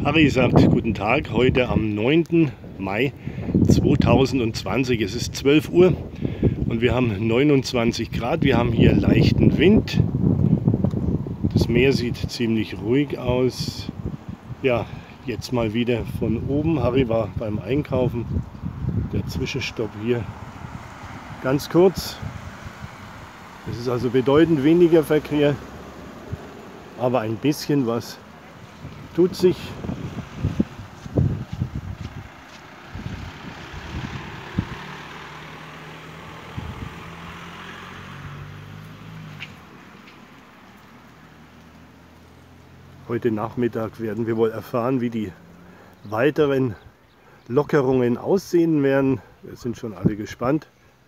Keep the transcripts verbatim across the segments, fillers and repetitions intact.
Harry sagt guten Tag, heute am neunten Mai zweitausendzwanzig. Es ist zwölf Uhr und wir haben neunundzwanzig Grad. Wir haben hier leichten Wind. Das Meer sieht ziemlich ruhig aus. Ja, jetzt mal wieder von oben. Harry war beim Einkaufen. Der Zwischenstopp hier ganz kurz. Es ist also bedeutend weniger Verkehr, aber ein bisschen was tut sich. Heute Nachmittag werden wir wohl erfahren, wie die weiteren Lockerungen aussehen werden. Wir sind schon alle gespannt.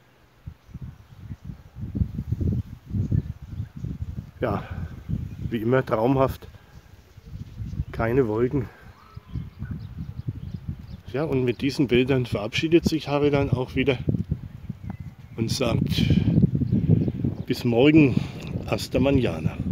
Ja, wie immer traumhaft. Keine Wolken. Ja, und mit diesen Bildern verabschiedet sich Harry dann auch wieder und sagt bis morgen, hasta mañana.